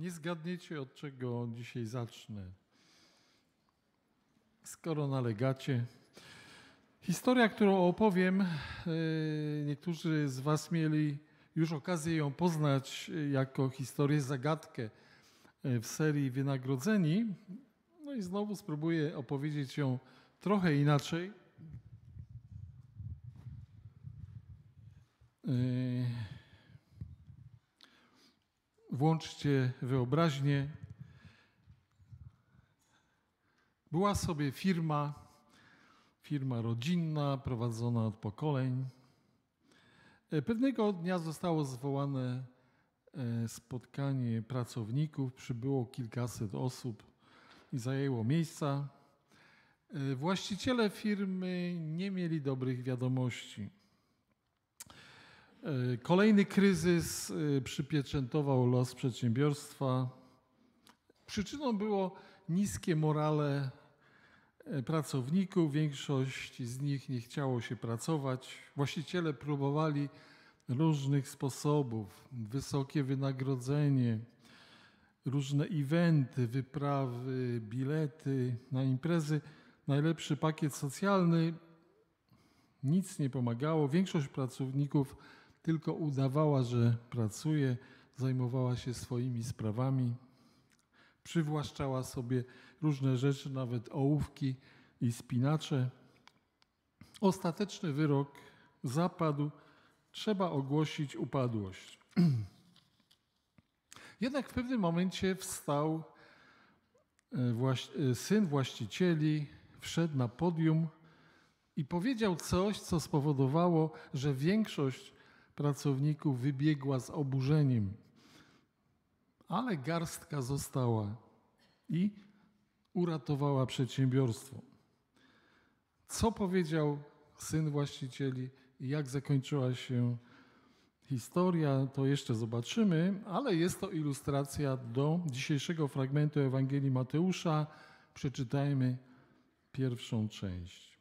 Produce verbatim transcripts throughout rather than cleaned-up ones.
Nie zgadniecie, od czego dzisiaj zacznę. Skoro nalegacie. Historia, którą opowiem, niektórzy z was mieli już okazję ją poznać jako historię zagadkę w serii Wynagrodzeni. No i znowu spróbuję opowiedzieć ją trochę inaczej. Włączcie wyobraźnię. Była sobie firma, firma rodzinna, prowadzona od pokoleń. Pewnego dnia zostało zwołane spotkanie pracowników, przybyło kilkaset osób i zajęło miejsca. Właściciele firmy nie mieli dobrych wiadomości. Kolejny kryzys przypieczętował los przedsiębiorstwa. Przyczyną było niskie morale pracowników. Większość z nich nie chciało się pracować. Właściciele próbowali różnych sposobów. Wysokie wynagrodzenie, różne eventy, wyprawy, bilety na imprezy, najlepszy pakiet socjalny. Nic nie pomagało. Większość pracowników tylko udawała, że pracuje, zajmowała się swoimi sprawami. Przywłaszczała sobie różne rzeczy, nawet ołówki i spinacze. Ostateczny wyrok zapadł. Trzeba ogłosić upadłość. Jednak w pewnym momencie wstał syn właścicieli, wszedł na podium i powiedział coś, co spowodowało, że większość pracowników wybiegła z oburzeniem. Ale garstka została i uratowała przedsiębiorstwo. Co powiedział syn właścicieli i jak zakończyła się historia, to jeszcze zobaczymy, ale jest to ilustracja do dzisiejszego fragmentu Ewangelii Mateusza. Przeczytajmy pierwszą część.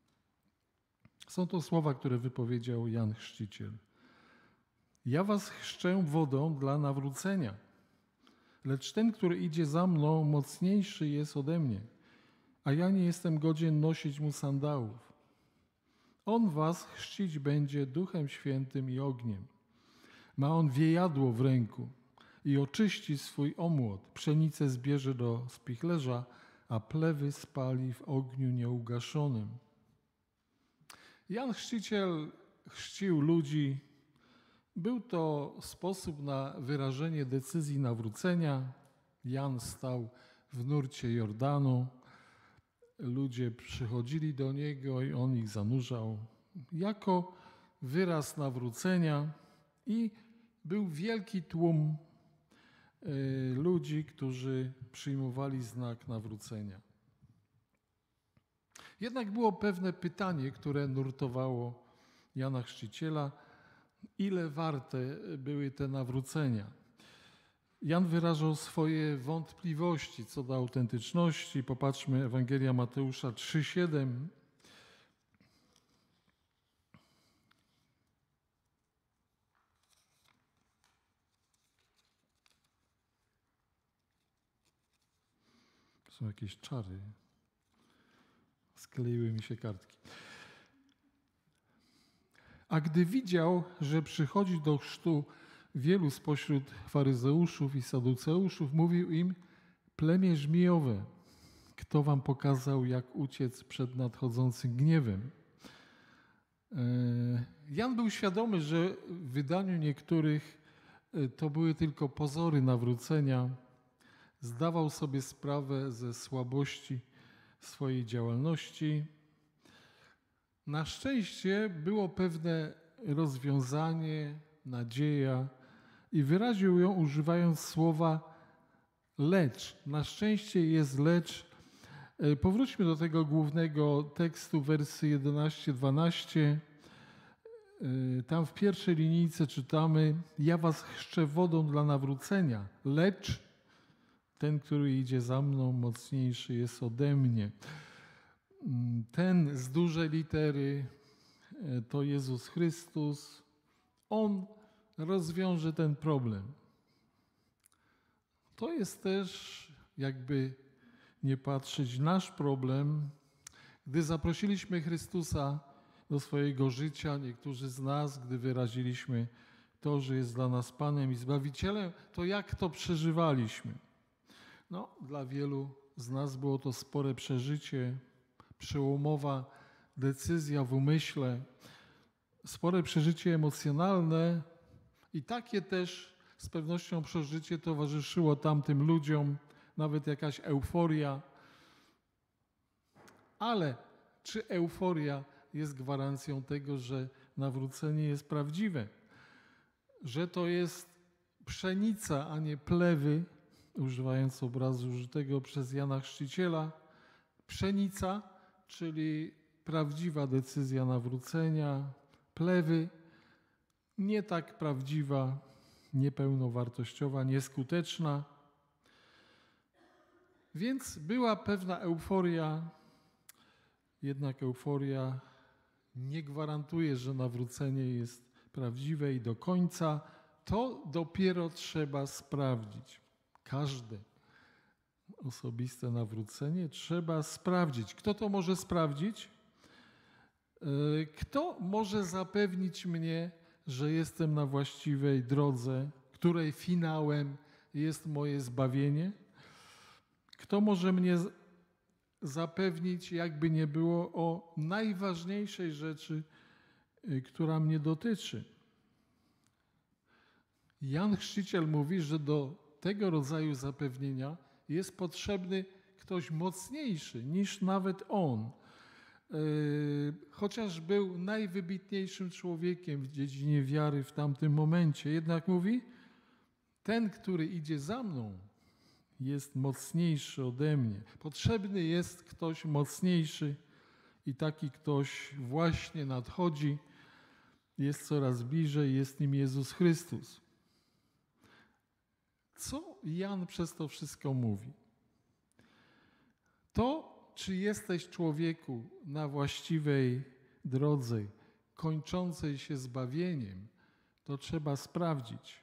Są to słowa, które wypowiedział Jan Chrzciciel. Ja was chrzczę wodą dla nawrócenia, lecz ten, który idzie za mną, mocniejszy jest ode mnie, a ja nie jestem godzien nosić mu sandałów. On was chrzcić będzie Duchem Świętym i ogniem. Ma on wiejadło w ręku i oczyści swój omłot. Pszenicę zbierze do spichlerza, a plewy spali w ogniu nieugaszonym. Jan Chrzciciel chrzcił ludzi. Był to sposób na wyrażenie decyzji nawrócenia. Jan stał w nurcie Jordanu. Ludzie przychodzili do niego i on ich zanurzał jako wyraz nawrócenia i był wielki tłum ludzi, którzy przyjmowali znak nawrócenia. Jednak było pewne pytanie, które nurtowało Jana Chrzciciela. Ile warte były te nawrócenia? Jan wyrażał swoje wątpliwości co do autentyczności. Popatrzmy, Ewangelia Mateusza trzy siedem. Są jakieś czary. Skleiły mi się kartki. A gdy widział, że przychodzi do chrztu wielu spośród faryzeuszów i saduceuszów, mówił im: plemię żmijowe, kto wam pokazał, jak uciec przed nadchodzącym gniewem? Jan był świadomy, że w wydaniu niektórych to były tylko pozory nawrócenia. Zdawał sobie sprawę ze słabości swojej działalności. Na szczęście było pewne rozwiązanie, nadzieja i wyraził ją używając słowa lecz. Na szczęście jest lecz. Powróćmy do tego głównego tekstu, wersy jedenaście dwanaście. Tam w pierwszej linijce czytamy: ja was chrzczę wodą dla nawrócenia, lecz ten, który idzie za mną, mocniejszy jest ode mnie. Ten z dużej litery to Jezus Chrystus. On rozwiąże ten problem. To jest też, jakby nie patrzeć, nasz problem. Gdy zaprosiliśmy Chrystusa do swojego życia, niektórzy z nas, gdy wyraziliśmy to, że jest dla nas Panem i Zbawicielem, to jak to przeżywaliśmy? No, dla wielu z nas było to spore przeżycie, przełomowa decyzja w umyśle, spore przeżycie emocjonalne i takie też z pewnością przeżycie towarzyszyło tamtym ludziom, nawet jakaś euforia. Ale czy euforia jest gwarancją tego, że nawrócenie jest prawdziwe? Że to jest pszenica, a nie plewy, używając obrazu użytego przez Jana Chrzciciela. Pszenica, czyli prawdziwa decyzja nawrócenia, plewy, nie tak prawdziwa, niepełnowartościowa, nieskuteczna. Więc była pewna euforia, jednak euforia nie gwarantuje, że nawrócenie jest prawdziwe i do końca. To dopiero trzeba sprawdzić. Każde osobiste nawrócenie trzeba sprawdzić. Kto to może sprawdzić? Kto może zapewnić mnie, że jestem na właściwej drodze, której finałem jest moje zbawienie? Kto może mnie zapewnić, jakby nie było, o najważniejszej rzeczy, która mnie dotyczy? Jan Chrzciciel mówi, że do tego rodzaju zapewnienia jest potrzebny ktoś mocniejszy niż nawet on. Chociaż był najwybitniejszym człowiekiem w dziedzinie wiary w tamtym momencie, jednak mówi, ten, który idzie za mną, jest mocniejszy ode mnie. Potrzebny jest ktoś mocniejszy i taki ktoś właśnie nadchodzi, jest coraz bliżej, jest nim Jezus Chrystus. Co Jan przez to wszystko mówi? To, czy jesteś, człowieku, na właściwej drodze, kończącej się zbawieniem, to trzeba sprawdzić.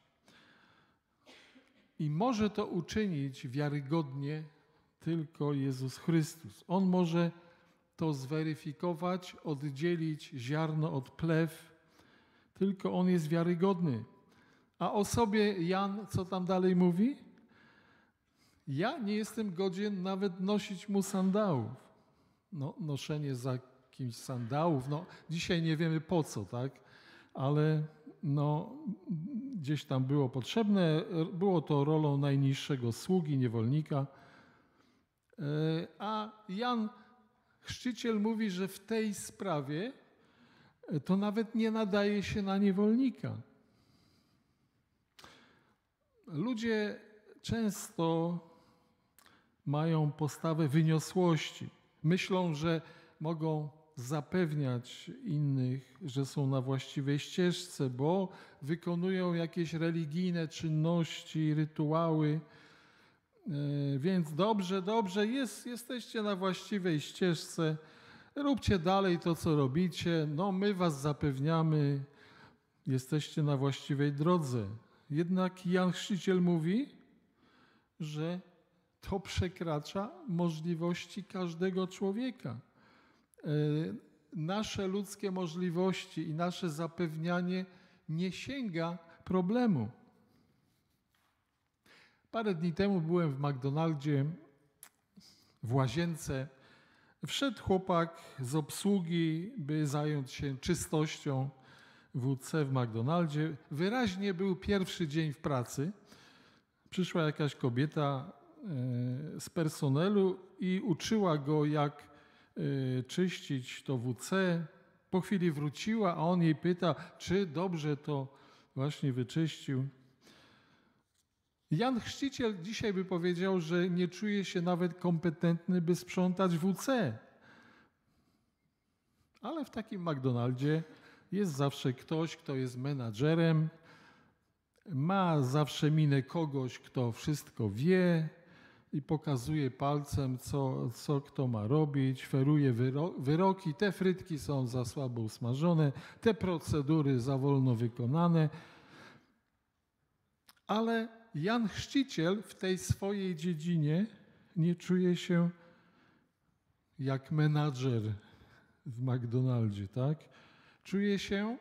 I może to uczynić wiarygodnie tylko Jezus Chrystus. On może to zweryfikować, oddzielić ziarno od plew. Tylko On jest wiarygodny. A o sobie Jan, co tam dalej mówi? Ja nie jestem godzien nawet nosić mu sandałów. No, noszenie za kimś sandałów, no dzisiaj nie wiemy po co, tak? Ale no, gdzieś tam było potrzebne, było to rolą najniższego sługi, niewolnika. A Jan Chrzciciel mówi, że w tej sprawie to nawet nie nadaje się na niewolnika. Ludzie często mają postawę wyniosłości. Myślą, że mogą zapewniać innych, że są na właściwej ścieżce, bo wykonują jakieś religijne czynności, rytuały. Więc dobrze, dobrze, jest, jesteście na właściwej ścieżce, róbcie dalej to, co robicie, no my was zapewniamy, jesteście na właściwej drodze. Jednak Jan Chrzciciel mówi, że to przekracza możliwości każdego człowieka. Nasze ludzkie możliwości i nasze zapewnianie nie sięga problemu. Parę dni temu byłem w McDonaldzie, w łazience. Wszedł chłopak z obsługi, by zająć się czystością W C w McDonaldzie. Wyraźnie był pierwszy dzień w pracy. Przyszła jakaś kobieta z personelu i uczyła go, jak czyścić to W C. Po chwili wróciła, a on jej pyta, czy dobrze to właśnie wyczyścił. Jan Chrzciciel dzisiaj by powiedział, że nie czuje się nawet kompetentny, by sprzątać W C. Ale w takim McDonaldzie jest zawsze ktoś, kto jest menadżerem, ma zawsze minę kogoś, kto wszystko wie i pokazuje palcem, co, co kto ma robić, feruje wyro wyroki. Te frytki są za słabo usmażone, te procedury za wolno wykonane. Ale Jan Chrzciciel w tej swojej dziedzinie nie czuje się jak menadżer w McDonaldzie, tak? Czuje się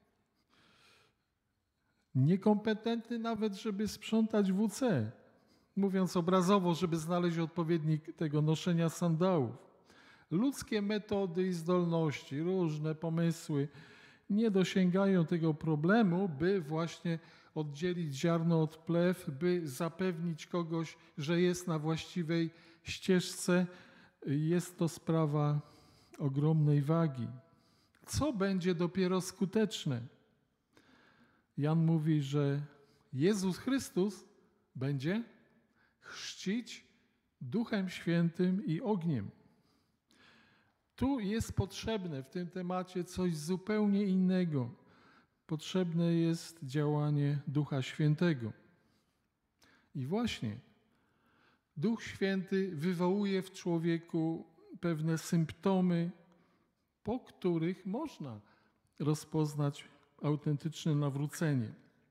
niekompetentny nawet, żeby sprzątać W C. Mówiąc obrazowo, żeby znaleźć odpowiednik tego noszenia sandałów. Ludzkie metody i zdolności, różne pomysły nie dosięgają tego problemu, by właśnie oddzielić ziarno od plew, by zapewnić kogoś, że jest na właściwej ścieżce. Jest to sprawa ogromnej wagi. Co będzie dopiero skuteczne? Jan mówi, że Jezus Chrystus będzie chrzcić Duchem Świętym i ogniem. Tu jest potrzebne w tym temacie coś zupełnie innego. Potrzebne jest działanie Ducha Świętego. I właśnie Duch Święty wywołuje w człowieku pewne symptomy, po których można rozpoznać autentyczne nawrócenie.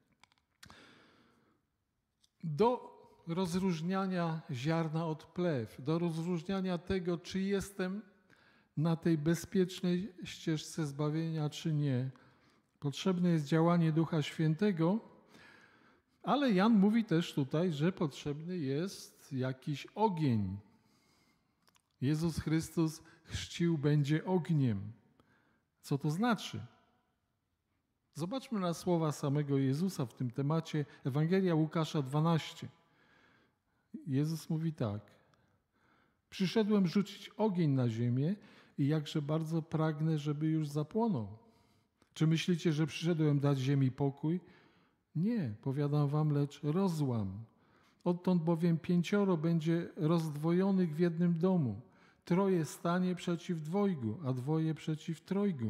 Do rozróżniania ziarna od plew, do rozróżniania tego, czy jestem na tej bezpiecznej ścieżce zbawienia, czy nie, potrzebne jest działanie Ducha Świętego, ale Jan mówi też tutaj, że potrzebny jest jakiś ogień. Jezus Chrystus chrzcił będzie ogniem. Co to znaczy? Zobaczmy na słowa samego Jezusa w tym temacie. Ewangelia Łukasza dwanaście. Jezus mówi tak. Przyszedłem rzucić ogień na ziemię i jakże bardzo pragnę, żeby już zapłonął. Czy myślicie, że przyszedłem dać ziemi pokój? Nie, powiadam wam, lecz rozłam. Odtąd bowiem pięcioro będzie rozdwojonych w jednym domu. Troje stanie przeciw dwojgu, a dwoje przeciw trojgu.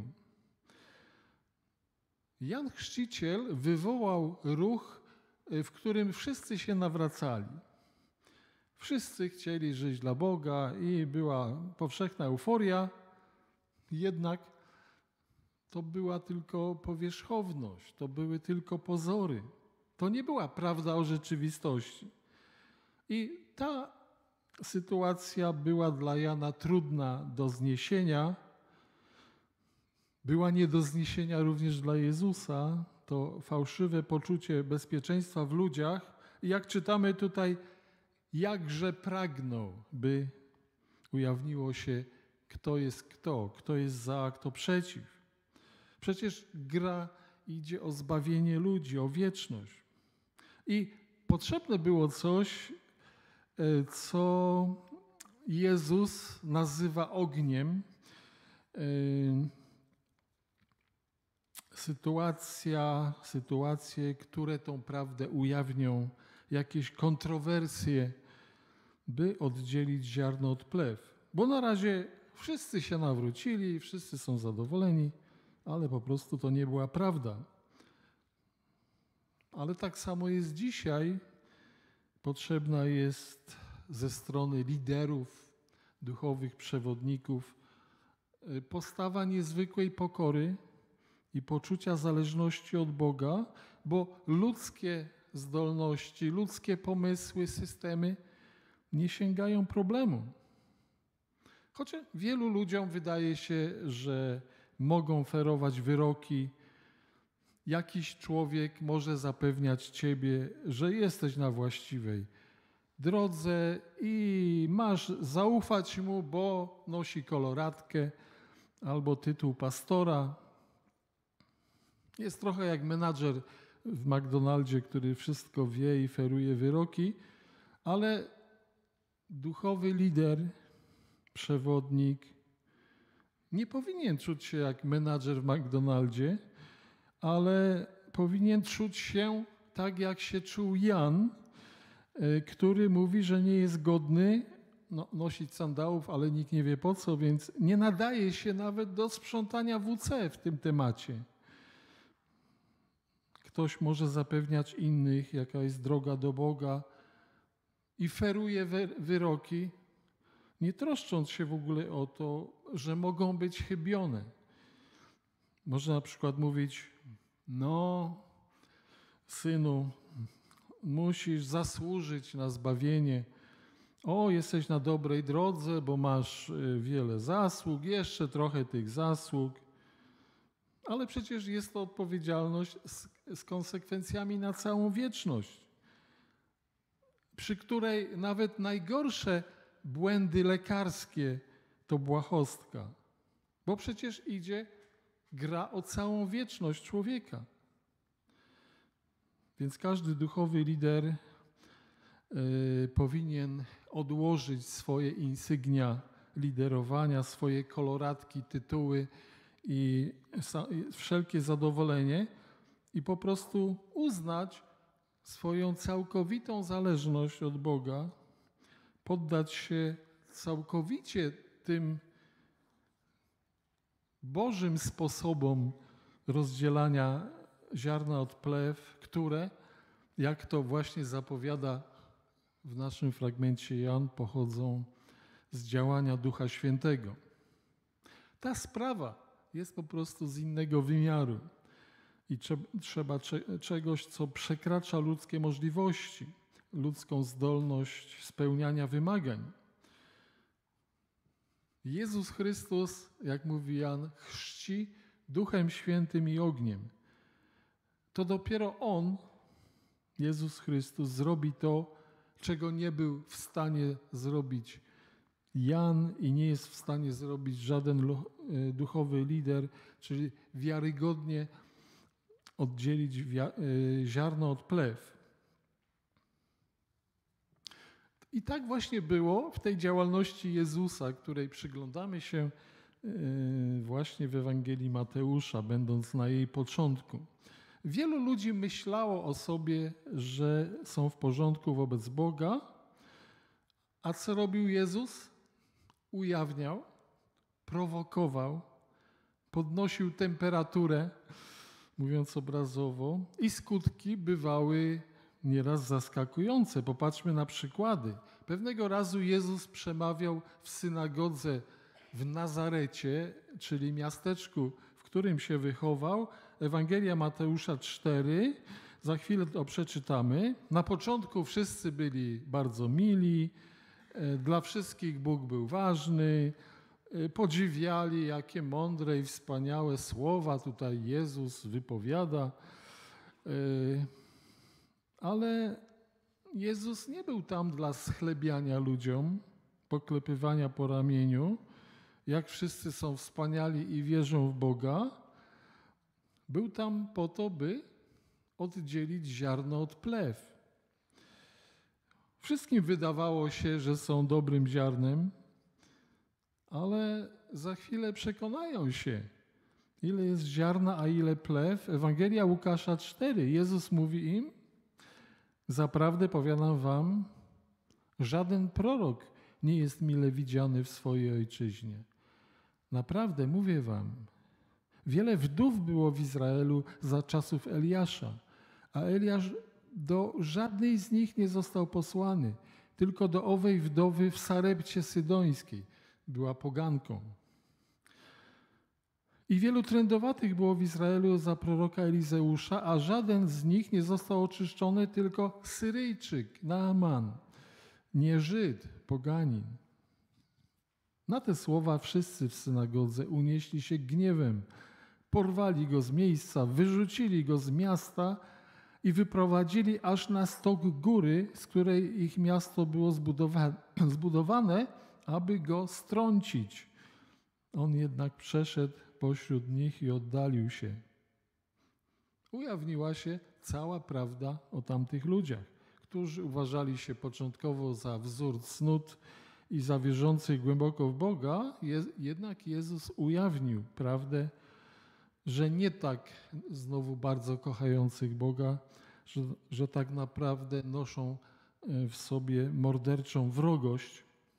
Jan Chrzciciel wywołał ruch, w którym wszyscy się nawracali. Wszyscy chcieli żyć dla Boga i była powszechna euforia, jednak to była tylko powierzchowność, to były tylko pozory. To nie była prawda o rzeczywistości. I ta sytuacja była dla Jana trudna do zniesienia. Była nie do zniesienia również dla Jezusa. To fałszywe poczucie bezpieczeństwa w ludziach. I jak czytamy tutaj, jakże pragnął, by ujawniło się, kto jest kto, kto jest za, a kto przeciw. Przecież gra idzie o zbawienie ludzi, o wieczność. I potrzebne było coś, co Jezus nazywa ogniem. Sytuacja, sytuacje, które tą prawdę ujawnią, jakieś kontrowersje, by oddzielić ziarno od plew. Bo na razie wszyscy się nawrócili, wszyscy są zadowoleni, ale po prostu to nie była prawda. Ale tak samo jest dzisiaj. Potrzebna jest ze strony liderów, duchowych przewodników postawa niezwykłej pokory i poczucia zależności od Boga, bo ludzkie zdolności, ludzkie pomysły, systemy nie sięgają problemu. Chociaż wielu ludziom wydaje się, że mogą ferować wyroki. Jakiś człowiek może zapewniać ciebie, że jesteś na właściwej drodze i masz zaufać mu, bo nosi koloratkę albo tytuł pastora. Jest trochę jak menadżer w McDonaldzie, który wszystko wie i feruje wyroki, ale duchowy lider, przewodnik nie powinien czuć się jak menadżer w McDonaldzie, ale powinien czuć się tak, jak się czuł Jan, który mówi, że nie jest godny no, nosić sandałów, ale nikt nie wie po co, więc nie nadaje się nawet do sprzątania W C w tym temacie. Ktoś może zapewniać innych, jaka jest droga do Boga i feruje wyroki, nie troszcząc się w ogóle o to, że mogą być chybione. Można na przykład mówić, no synu, musisz zasłużyć na zbawienie. O, jesteś na dobrej drodze, bo masz wiele zasług, jeszcze trochę tych zasług. Ale przecież jest to odpowiedzialność z, z konsekwencjami na całą wieczność, przy której nawet najgorsze błędy lekarskie to błahostka. Bo przecież idzie gra o całą wieczność człowieka. Więc każdy duchowy lider y, powinien odłożyć swoje insygnia liderowania, swoje koloratki, tytuły i sa, i wszelkie zadowolenie i po prostu uznać swoją całkowitą zależność od Boga, poddać się całkowicie tym Bożym sposobom rozdzielania ziarna od plew, które, jak to właśnie zapowiada w naszym fragmencie Jan, pochodzą z działania Ducha Świętego. Ta sprawa jest po prostu z innego wymiaru i trzeba czegoś, co przekracza ludzkie możliwości, ludzką zdolność spełniania wymagań. Jezus Chrystus, jak mówi Jan, chrzci Duchem Świętym i ogniem. To dopiero On, Jezus Chrystus, zrobi to, czego nie był w stanie zrobić Jan i nie jest w stanie zrobić żaden duchowy lider, czyli wiarygodnie oddzielić ziarno od plew. I tak właśnie było w tej działalności Jezusa, której przyglądamy się właśnie w Ewangelii Mateusza, będąc na jej początku. Wielu ludzi myślało o sobie, że są w porządku wobec Boga, a co robił Jezus? Ujawniał, prowokował, podnosił temperaturę, mówiąc obrazowo, i skutki bywały nieraz zaskakujące. Popatrzmy na przykłady. Pewnego razu Jezus przemawiał w synagodze w Nazarecie, czyli miasteczku, w którym się wychował. Ewangelia Mateusza cztery, za chwilę to przeczytamy. Na początku wszyscy byli bardzo mili, dla wszystkich Bóg był ważny, podziwiali, jakie mądre i wspaniałe słowa tutaj Jezus wypowiada. Ale Jezus nie był tam dla schlebiania ludziom, poklepywania po ramieniu, jak wszyscy są wspaniali i wierzą w Boga. Był tam po to, by oddzielić ziarno od plew. Wszystkim wydawało się, że są dobrym ziarnem, ale za chwilę przekonają się, ile jest ziarna, a ile plew. Ewangelia Łukasza cztery. Jezus mówi im: zaprawdę powiadam wam, żaden prorok nie jest mile widziany w swojej ojczyźnie. Naprawdę, mówię wam, wiele wdów było w Izraelu za czasów Eliasza, a Eliasz do żadnej z nich nie został posłany, tylko do owej wdowy w Sarepcie Sydońskiej. Była poganką. I wielu trędowatych było w Izraelu za proroka Elizeusza, a żaden z nich nie został oczyszczony, tylko Syryjczyk, Naaman, nie Żyd, poganin. Na te słowa wszyscy w synagodze unieśli się gniewem, porwali go z miejsca, wyrzucili go z miasta i wyprowadzili aż na stok góry, z której ich miasto było zbudowane, zbudowane aby go strącić. On jednak przeszedł pośród nich i oddalił się. Ujawniła się cała prawda o tamtych ludziach, którzy uważali się początkowo za wzór cnót i za wierzących głęboko w Boga, jednak Jezus ujawnił prawdę, że nie tak znowu bardzo kochających Boga, że, że tak naprawdę noszą w sobie morderczą wrogość.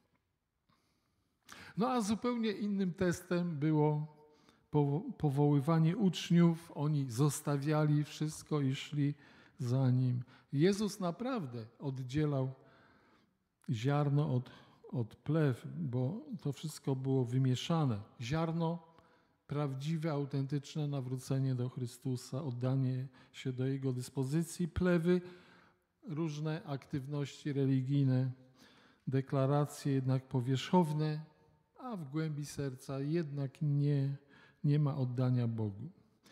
No a zupełnie innym testem było powoływanie uczniów. Oni zostawiali wszystko i szli za Nim. Jezus naprawdę oddzielał ziarno od, od plew, bo to wszystko było wymieszane. Ziarno prawdziwe, autentyczne nawrócenie do Chrystusa, oddanie się do Jego dyspozycji. Plewy różne aktywności religijne, deklaracje jednak powierzchowne, a w głębi serca jednak nie, nie ma oddania Bogu.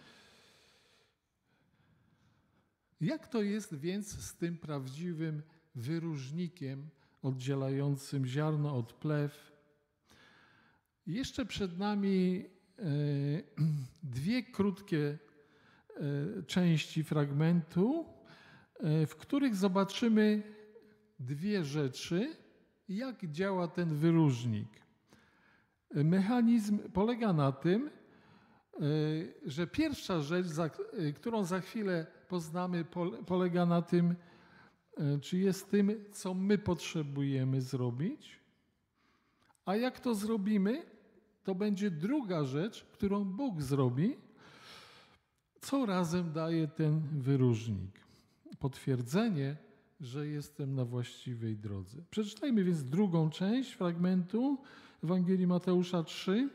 Jak to jest więc z tym prawdziwym wyróżnikiem oddzielającym ziarno od plew? Jeszcze przed nami e, dwie krótkie e, części fragmentu, e, w których zobaczymy dwie rzeczy, jak działa ten wyróżnik. Mechanizm polega na tym, że pierwsza rzecz, którą za chwilę poznamy, polega na tym, czy jest tym, co my potrzebujemy zrobić, a jak to zrobimy, to będzie druga rzecz, którą Bóg zrobi, co razem daje ten wyróżnik. Potwierdzenie, że jestem na właściwej drodze. Przeczytajmy więc drugą część fragmentu Ewangelii Mateusza trzy.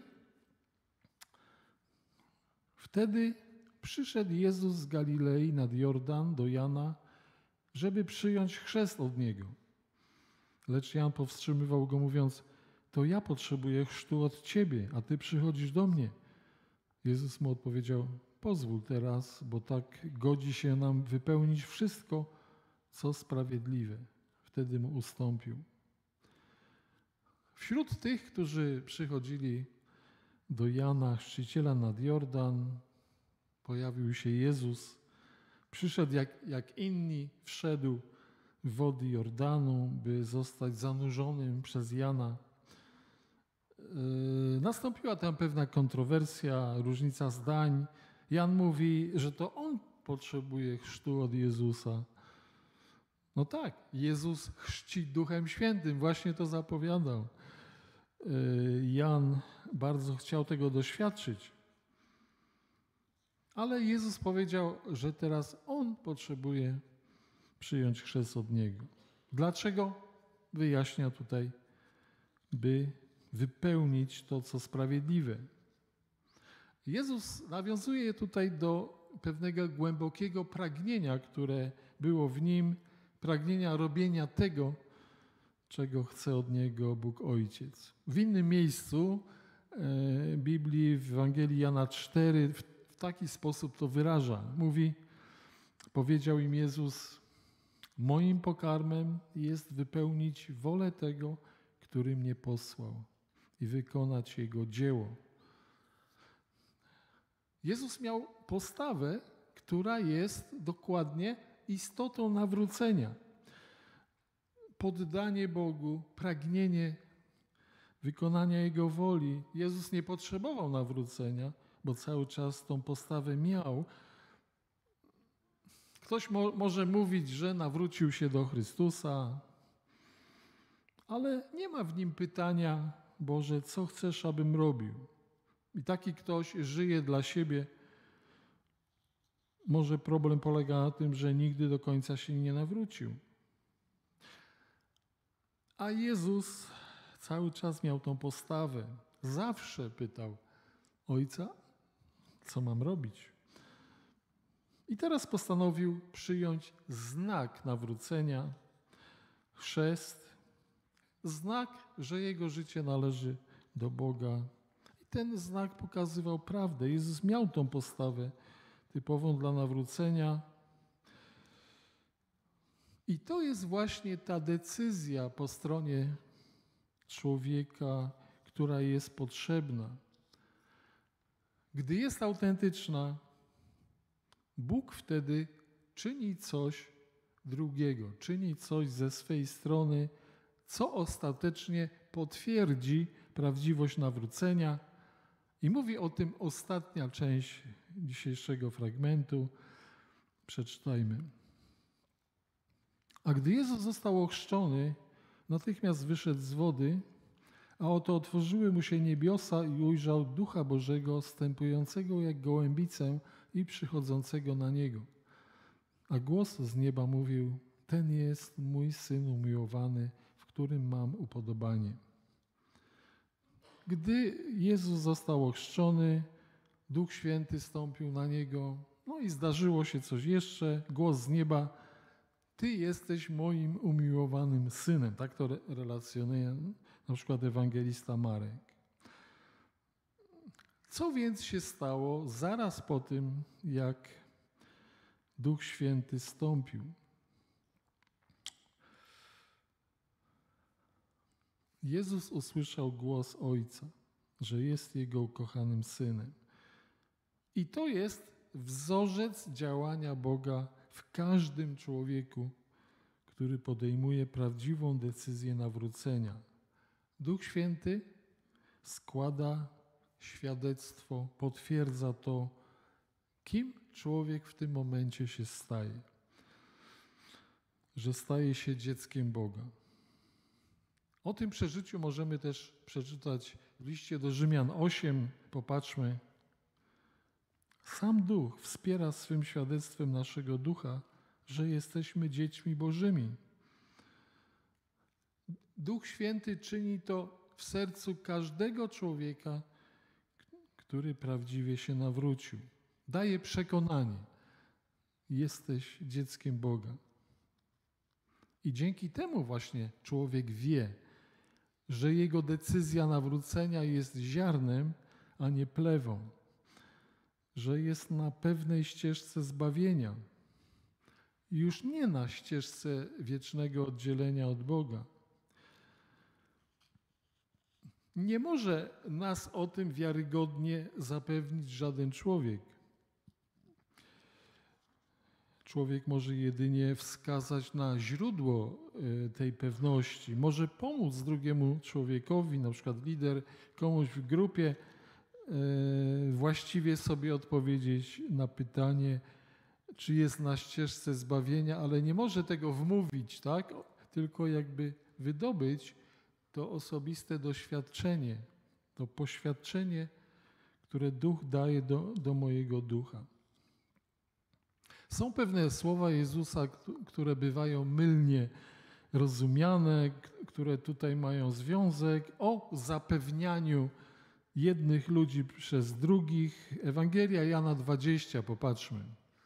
Wtedy przyszedł Jezus z Galilei nad Jordan do Jana, żeby przyjąć chrzest od Niego. Lecz Jan powstrzymywał go, mówiąc: to ja potrzebuję chrztu od Ciebie, a Ty przychodzisz do mnie. Jezus mu odpowiedział: pozwól teraz, bo tak godzi się nam wypełnić wszystko, co sprawiedliwe. Wtedy mu ustąpił. Wśród tych, którzy przychodzili do Jana Chrzciciela nad Jordan, pojawił się Jezus. Przyszedł jak, jak inni, wszedł w wody Jordanu, by zostać zanurzonym przez Jana. Yy, nastąpiła tam pewna kontrowersja, różnica zdań. Jan mówi, że to on potrzebuje chrztu od Jezusa. No tak, Jezus chrzci Duchem Świętym, właśnie to zapowiadał. Jan bardzo chciał tego doświadczyć. Ale Jezus powiedział, że teraz on potrzebuje przyjąć chrzest od Niego. Dlaczego? Wyjaśnia tutaj, by wypełnić to, co sprawiedliwe. Jezus nawiązuje tutaj do pewnego głębokiego pragnienia, które było w Nim, pragnienia robienia tego, czego chce od Niego Bóg Ojciec. W innym miejscu e, Biblii, w Ewangelii Jana cztery, w, w taki sposób to wyraża. Mówi, powiedział im Jezus: moim pokarmem jest wypełnić wolę tego, który mnie posłał i wykonać Jego dzieło. Jezus miał postawę, która jest dokładnie istotą nawrócenia. Poddanie Bogu, pragnienie wykonania Jego woli. Jezus nie potrzebował nawrócenia, bo cały czas tą postawę miał. Ktoś mo- może mówić, że nawrócił się do Chrystusa, ale nie ma w nim pytania: Boże, co chcesz, abym robił? I taki ktoś żyje dla siebie. Może problem polega na tym, że nigdy do końca się nie nawrócił. A Jezus cały czas miał tą postawę. Zawsze pytał Ojca, co mam robić? I teraz postanowił przyjąć znak nawrócenia, chrzest, znak, że jego życie należy do Boga. I ten znak pokazywał prawdę. Jezus miał tą postawę typową dla nawrócenia. I to jest właśnie ta decyzja po stronie człowieka, która jest potrzebna. Gdy jest autentyczna, Bóg wtedy czyni coś drugiego, czyni coś ze swej strony, co ostatecznie potwierdzi prawdziwość nawrócenia. I mówi o tym ostatnia część dzisiejszego fragmentu. Przeczytajmy. A gdy Jezus został ochrzczony, natychmiast wyszedł z wody, a oto otworzyły mu się niebiosa i ujrzał Ducha Bożego zstępującego jak gołębicę i przychodzącego na Niego. A głos z nieba mówił: ten jest mój Syn umiłowany, w którym mam upodobanie. Gdy Jezus został ochrzczony, Duch Święty stąpił na Niego, no i zdarzyło się coś jeszcze, głos z nieba: Ty jesteś moim umiłowanym synem. Tak to re- relacjonuje na przykład ewangelista Marek. Co więc się stało zaraz po tym, jak Duch Święty zstąpił? Jezus usłyszał głos Ojca, że jest Jego ukochanym Synem. I to jest wzorzec działania Boga w każdym człowieku, który podejmuje prawdziwą decyzję nawrócenia. Duch Święty składa świadectwo, potwierdza to, kim człowiek w tym momencie się staje. Że staje się dzieckiem Boga. O tym przeżyciu możemy też przeczytać w liście do Rzymian osiem. Popatrzmy. Sam Duch wspiera swym świadectwem naszego ducha, że jesteśmy dziećmi Bożymi. Duch Święty czyni to w sercu każdego człowieka, który prawdziwie się nawrócił. Daje przekonanie. Jesteś dzieckiem Boga. I dzięki temu właśnie człowiek wie, że jego decyzja nawrócenia jest ziarnem, a nie plewą. Że jest na pewnej ścieżce zbawienia. I już nie na ścieżce wiecznego oddzielenia od Boga. Nie może nas o tym wiarygodnie zapewnić żaden człowiek. Człowiek może jedynie wskazać na źródło tej pewności. Może pomóc drugiemu człowiekowi, na przykład lider, komuś w grupie, właściwie sobie odpowiedzieć na pytanie, czy jest na ścieżce zbawienia, ale nie może tego wmówić, tak? Tylko jakby wydobyć to osobiste doświadczenie, to poświadczenie, które Duch daje do, do mojego ducha. Są pewne słowa Jezusa, które bywają mylnie rozumiane, które tutaj mają związek o zapewnianiu jednych ludzi przez drugich. Ewangelia Jana dwadzieścia, popatrzmy.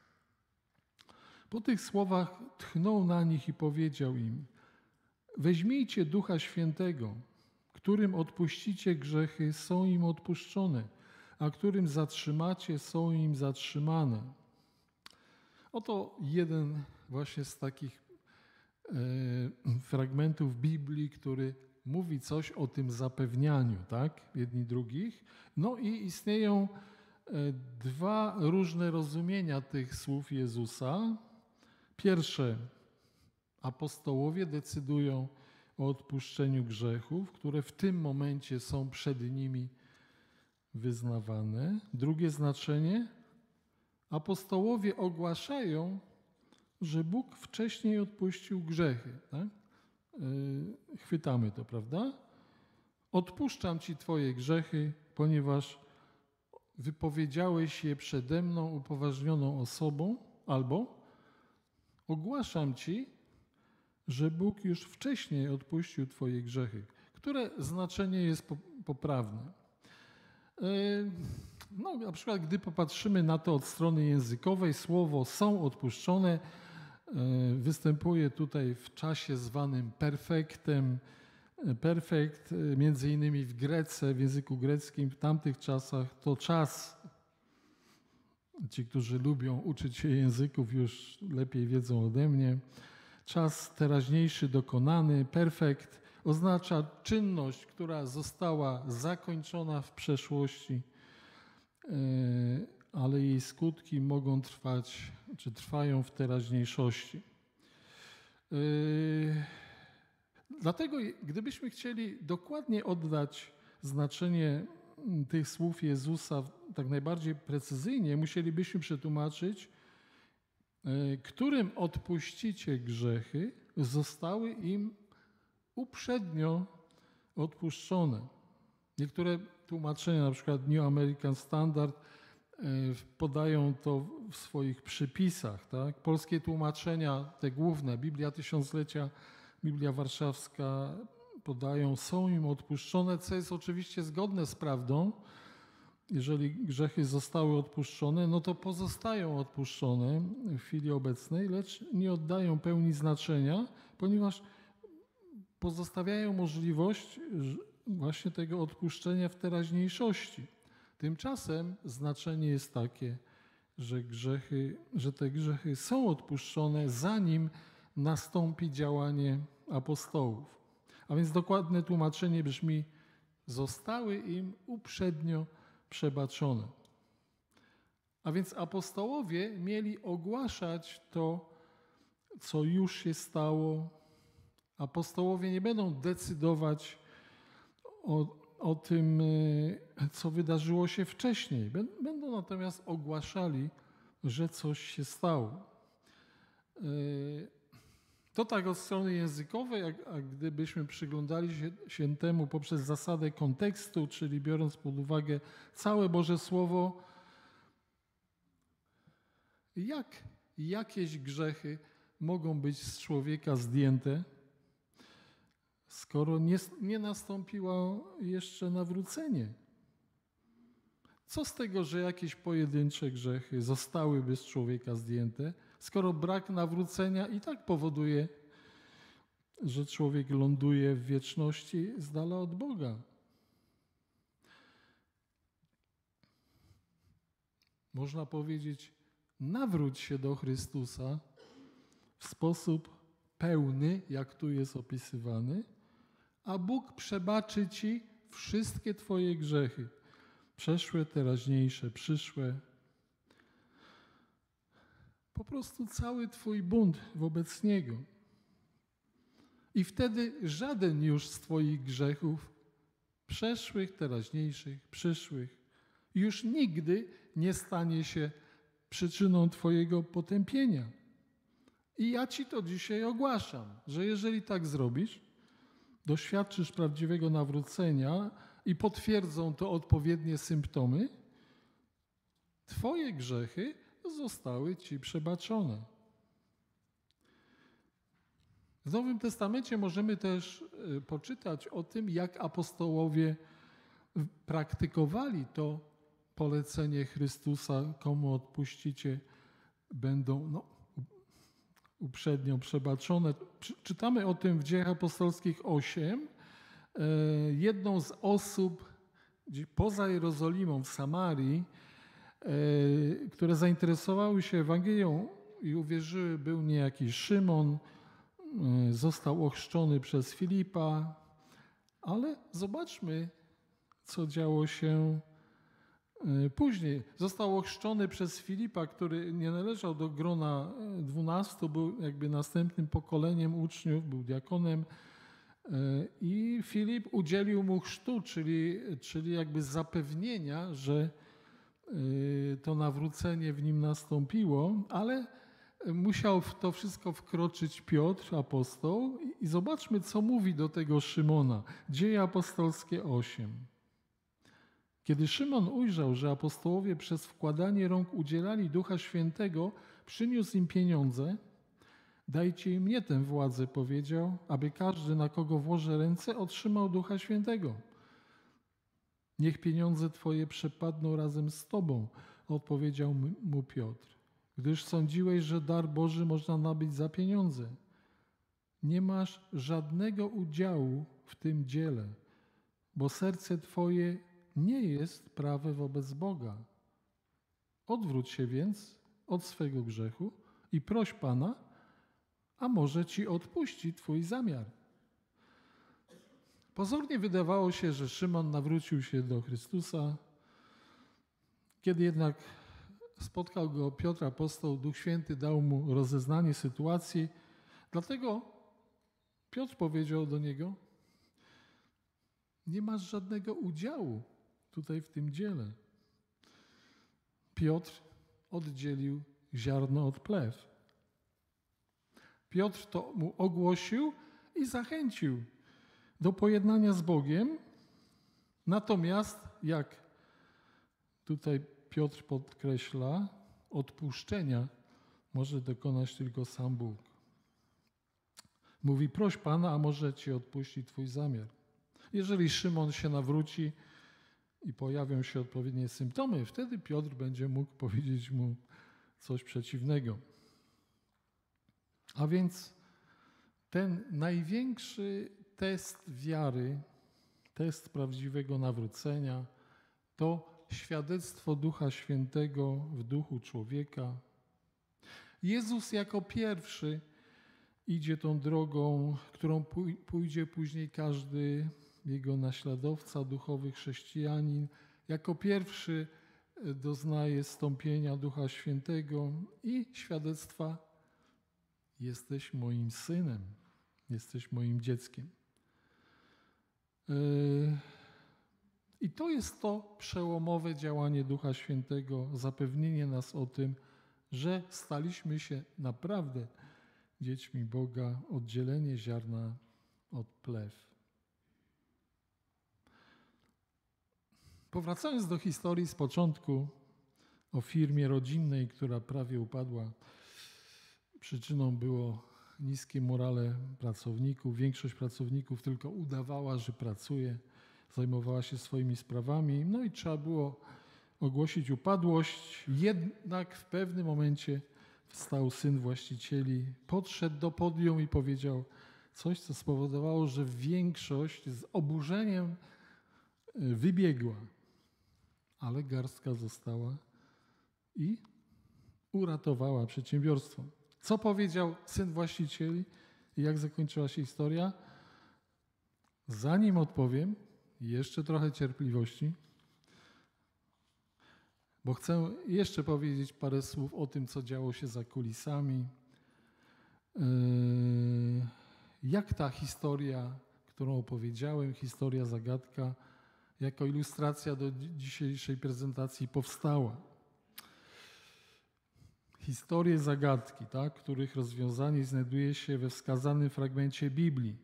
Po tych słowach tchnął na nich i powiedział im: weźmijcie Ducha Świętego, którym odpuścicie grzechy, są im odpuszczone, a którym zatrzymacie, są im zatrzymane. Oto jeden właśnie z takich e, fragmentów Biblii, który mówi coś o tym zapewnianiu, tak, jedni drugich. No i istnieją e, dwa różne rozumienia tych słów Jezusa. Pierwsze, apostołowie decydują o odpuszczeniu grzechów, które w tym momencie są przed nimi wyznawane. Drugie znaczenie, apostołowie ogłaszają, że Bóg wcześniej odpuścił grzechy. Tak? Yy, chwytamy to, prawda? Odpuszczam Ci Twoje grzechy, ponieważ wypowiedziałeś je przede mną upoważnioną osobą, albo ogłaszam Ci, że Bóg już wcześniej odpuścił Twoje grzechy. Które znaczenie jest poprawne? Yy, No, na przykład, gdy popatrzymy na to od strony językowej, słowo są odpuszczone występuje tutaj w czasie zwanym perfektem. Perfekt, między innymi w Grece, w języku greckim w tamtych czasach, to czas. Ci, którzy lubią uczyć się języków, już lepiej wiedzą ode mnie. Czas teraźniejszy dokonany, perfekt, oznacza czynność, która została zakończona w przeszłości, ale jej skutki mogą trwać, czy trwają w teraźniejszości. Dlatego, gdybyśmy chcieli dokładnie oddać znaczenie tych słów Jezusa tak najbardziej precyzyjnie, musielibyśmy przetłumaczyć, którym odpuścicie grzechy, zostały im uprzednio odpuszczone. Niektóre tłumaczenia, na przykład New American Standard, podają to w swoich przypisach. Tak? Polskie tłumaczenia, te główne, Biblia Tysiąclecia, Biblia Warszawska, podają, są im odpuszczone, co jest oczywiście zgodne z prawdą, jeżeli grzechy zostały odpuszczone, no to pozostają odpuszczone w chwili obecnej, lecz nie oddają pełni znaczenia, ponieważ pozostawiają możliwość właśnie tego odpuszczenia w teraźniejszości. Tymczasem znaczenie jest takie, że grzechy, że te grzechy są odpuszczone, zanim nastąpi działanie apostołów. A więc dokładne tłumaczenie brzmi: zostały im uprzednio przebaczone. A więc apostołowie mieli ogłaszać to, co już się stało. Apostołowie nie będą decydować o, o tym, co wydarzyło się wcześniej. Będą natomiast ogłaszali, że coś się stało. To tak od strony językowej, a, a gdybyśmy przyglądali się, się temu poprzez zasadę kontekstu, czyli biorąc pod uwagę całe Boże Słowo, jak jakieś grzechy mogą być z człowieka zdjęte, skoro nie, nie nastąpiło jeszcze nawrócenie? Co z tego, że jakieś pojedyncze grzechy zostałyby z człowieka zdjęte, skoro brak nawrócenia i tak powoduje, że człowiek ląduje w wieczności z dala od Boga? Można powiedzieć: nawróć się do Chrystusa w sposób pełny, jak tu jest opisywany, a Bóg przebaczy ci wszystkie twoje grzechy. Przeszłe, teraźniejsze, przyszłe. Po prostu cały twój bunt wobec Niego. I wtedy żaden już z twoich grzechów, przeszłych, teraźniejszych, przyszłych, już nigdy nie stanie się przyczyną twojego potępienia. I ja ci to dzisiaj ogłaszam, że jeżeli tak zrobisz, doświadczysz prawdziwego nawrócenia i potwierdzą to odpowiednie symptomy, twoje grzechy zostały ci przebaczone. W Nowym Testamencie możemy też poczytać o tym, jak apostołowie praktykowali to polecenie Chrystusa: komu odpuścicie, będą no, uprzednio przebaczone. Czytamy o tym w Dziejach Apostolskich osiem. Jedną z osób poza Jerozolimą w Samarii, które zainteresowały się Ewangelią i uwierzyły, był niejaki Szymon. Został ochrzczony przez Filipa, ale zobaczmy, co działo się później. Został ochrzczony przez Filipa, który nie należał do grona dwunastu, był jakby następnym pokoleniem uczniów, był diakonem i Filip udzielił mu chrztu, czyli, czyli jakby zapewnienia, że to nawrócenie w nim nastąpiło, ale musiał w to wszystko wkroczyć Piotr, apostoł, i zobaczmy, co mówi do tego Szymona. Dzieje apostolskie osiem. Kiedy Szymon ujrzał, że apostołowie przez wkładanie rąk udzielali Ducha Świętego, przyniósł im pieniądze. Dajcie im mnie tę władzę, powiedział, aby każdy, na kogo włożę ręce, otrzymał Ducha Świętego. Niech pieniądze twoje przepadną razem z tobą, odpowiedział mu Piotr. Gdyż sądziłeś, że dar Boży można nabyć za pieniądze. Nie masz żadnego udziału w tym dziele, bo serce twoje nie jest prawe wobec Boga. Odwróć się więc od swego grzechu i proś Pana, a może ci odpuści twój zamiar. Pozornie wydawało się, że Szymon nawrócił się do Chrystusa. Kiedy jednak spotkał go Piotr apostoł, Duch Święty dał mu rozeznanie sytuacji. Dlatego Piotr powiedział do niego: nie masz żadnego udziału tutaj w tym dziele. Piotr oddzielił ziarno od plew. Piotr to mu ogłosił i zachęcił do pojednania z Bogiem. Natomiast, jak tutaj Piotr podkreśla, odpuszczenia może dokonać tylko sam Bóg. Mówi: proś Pana, a może ci odpuści twój zamiar. Jeżeli Szymon się nawróci, i pojawią się odpowiednie symptomy, wtedy Piotr będzie mógł powiedzieć mu coś przeciwnego. A więc ten największy test wiary, test prawdziwego nawrócenia, to świadectwo Ducha Świętego w duchu człowieka. Jezus jako pierwszy idzie tą drogą, którą pójdzie później każdy jego naśladowca, duchowy chrześcijanin. Jako pierwszy doznaje stąpienia Ducha Świętego i świadectwa: jesteś moim synem, jesteś moim dzieckiem. I to jest to przełomowe działanie Ducha Świętego, zapewnienie nas o tym, że staliśmy się naprawdę dziećmi Boga, oddzielenie ziarna od plew. Powracając do historii z początku o firmie rodzinnej, która prawie upadła, przyczyną było niskie morale pracowników. Większość pracowników tylko udawała, że pracuje, zajmowała się swoimi sprawami, no i trzeba było ogłosić upadłość. Jednak w pewnym momencie wstał syn właścicieli, podszedł do podium i powiedział coś, co spowodowało, że większość z oburzeniem wybiegła, ale garstka została i uratowała przedsiębiorstwo. Co powiedział syn właścicieli i jak zakończyła się historia? Zanim odpowiem, jeszcze trochę cierpliwości, bo chcę jeszcze powiedzieć parę słów o tym, co działo się za kulisami. Jak ta historia, którą opowiedziałem, historia zagadka, jako ilustracja do dzisiejszej prezentacji powstała. Historie zagadki, tak, których rozwiązanie znajduje się we wskazanym fragmencie Biblii.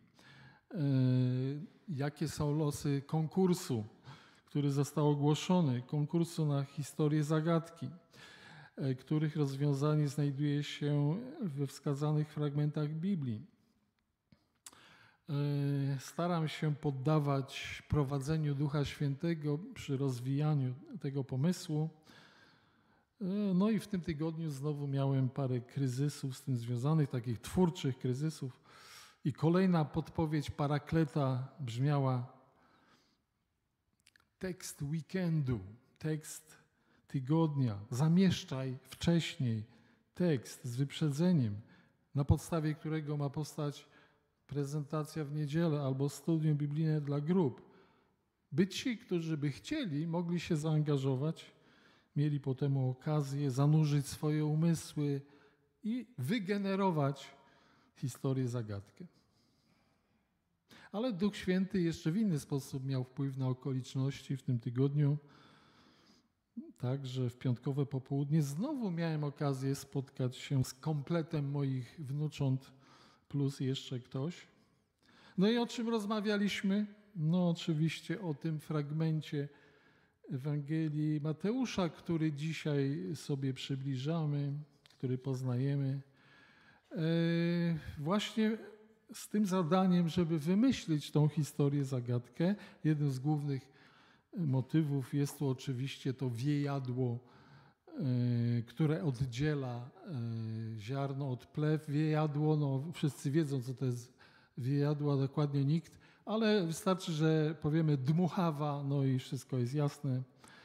Jakie są losy konkursu, który został ogłoszony, konkursu na historię zagadki, których rozwiązanie znajduje się we wskazanych fragmentach Biblii. Staram się poddawać prowadzeniu Ducha Świętego przy rozwijaniu tego pomysłu. No i w tym tygodniu znowu miałem parę kryzysów z tym związanych, takich twórczych kryzysów. I kolejna podpowiedź Parakleta brzmiała: tekst weekendu, tekst tygodnia, zamieszczaj wcześniej tekst z wyprzedzeniem, na podstawie którego ma powstać prezentacja w niedzielę albo studium biblijne dla grup. By ci, którzy by chcieli, mogli się zaangażować, mieli potem okazję zanurzyć swoje umysły i wygenerować historię zagadkę. Ale Duch Święty jeszcze w inny sposób miał wpływ na okoliczności w tym tygodniu. Także w piątkowe popołudnie znowu miałem okazję spotkać się z kompletem moich wnucząt plus jeszcze ktoś. No i o czym rozmawialiśmy? No oczywiście o tym fragmencie Ewangelii Mateusza, który dzisiaj sobie przybliżamy, który poznajemy. Właśnie z tym zadaniem, żeby wymyślić tą historię zagadkę. Jednym z głównych motywów jest tu oczywiście to wiejadło, które oddziela ziarno od plew. Wiejadło, no wszyscy wiedzą, co to jest wiejadło, a dokładnie nikt, ale wystarczy, że powiemy dmuchawa, no i wszystko jest jasne.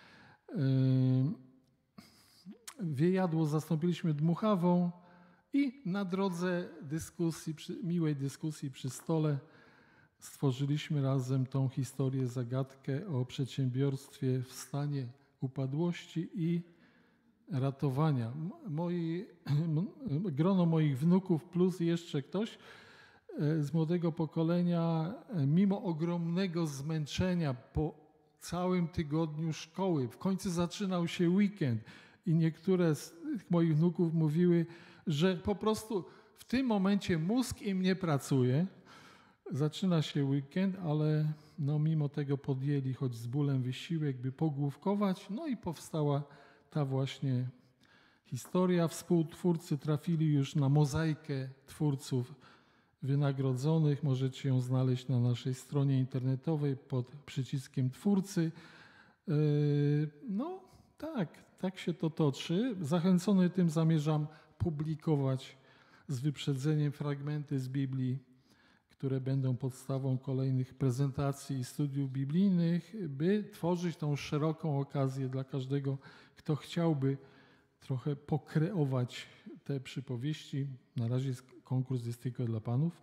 Wiejadło zastąpiliśmy dmuchawą i na drodze dyskusji, miłej dyskusji przy stole stworzyliśmy razem tą historię, zagadkę o przedsiębiorstwie w stanie upadłości i ratowania. Moi, grono moich wnuków plus jeszcze ktoś z młodego pokolenia, mimo ogromnego zmęczenia po całym tygodniu szkoły, w końcu zaczynał się weekend i niektóre z moich wnuków mówiły, że po prostu w tym momencie mózg im nie pracuje. Zaczyna się weekend, ale no mimo tego podjęli, choć z bólem, wysiłek, by pogłówkować. No i powstała ta właśnie historia. Współtwórcy trafili już na mozaikę twórców wynagrodzonych. Możecie ją znaleźć na naszej stronie internetowej pod przyciskiem twórcy. Yy, No tak, tak się to toczy. Zachęcony tym zamierzam publikować z wyprzedzeniem fragmenty z Biblii, które będą podstawą kolejnych prezentacji i studiów biblijnych, by tworzyć tą szeroką okazję dla każdego, kto chciałby trochę pokreować te przypowieści. Na razie konkurs jest tylko dla panów.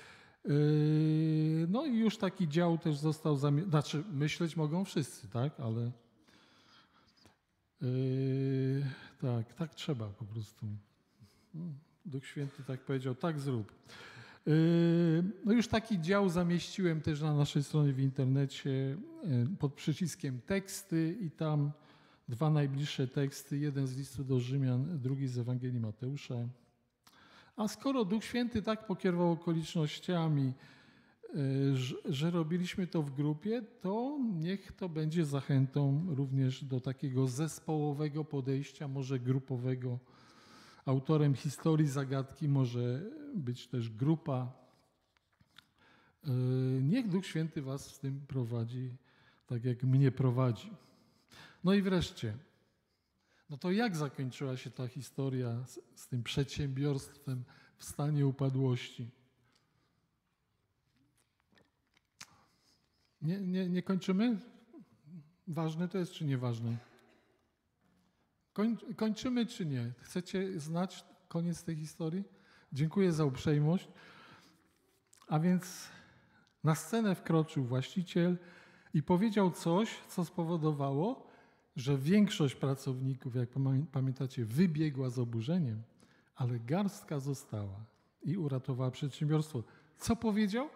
Yy, No i już taki dział też został, zamie- znaczy myśleć mogą wszyscy, tak, ale yy, tak, tak trzeba po prostu. Duch Święty tak powiedział, tak zrób. Yy, No już taki dział zamieściłem też na naszej stronie w internecie yy, pod przyciskiem teksty i tam dwa najbliższe teksty, jeden z listu do Rzymian, drugi z Ewangelii Mateusza. A skoro Duch Święty tak pokierował okolicznościami, yy, że, że robiliśmy to w grupie, to niech to będzie zachętą również do takiego zespołowego podejścia, może grupowego. Autorem historii zagadki może być też grupa. Yy, Niech Duch Święty was w tym prowadzi, tak jak mnie prowadzi. No i wreszcie, no to jak zakończyła się ta historia z, z tym przedsiębiorstwem w stanie upadłości? Nie, nie, nie kończymy? Ważne to jest, czy nieważne? Koń, kończymy, czy nie? Chcecie znać koniec tej historii? Dziękuję za uprzejmość. A więc na scenę wkroczył właściciel i powiedział coś, co spowodowało, że większość pracowników, jak pamiętacie, wybiegła z oburzeniem, ale garstka została i uratowała przedsiębiorstwo. Co powiedział?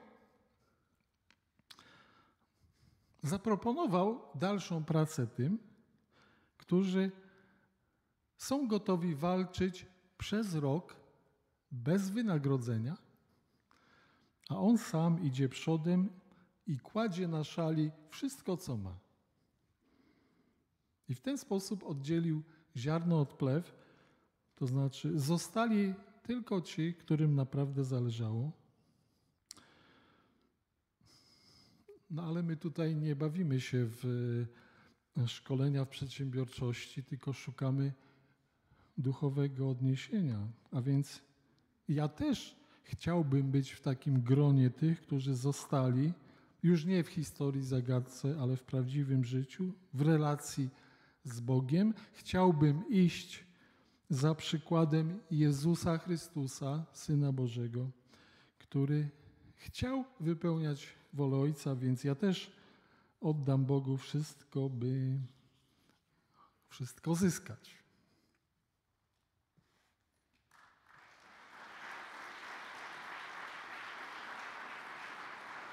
Zaproponował dalszą pracę tym, którzy są gotowi walczyć przez rok bez wynagrodzenia, a on sam idzie przodem i kładzie na szali wszystko, co ma. I w ten sposób oddzielił ziarno od plew, to znaczy zostali tylko ci, którym naprawdę zależało. No ale my tutaj nie bawimy się w szkolenia w przedsiębiorczości, tylko szukamy duchowego odniesienia. A więc ja też chciałbym być w takim gronie tych, którzy zostali już nie w historii zagadce, ale w prawdziwym życiu, w relacji z Bogiem. Chciałbym iść za przykładem Jezusa Chrystusa, Syna Bożego, który chciał wypełniać wolę Ojca, więc ja też oddam Bogu wszystko, by wszystko zyskać.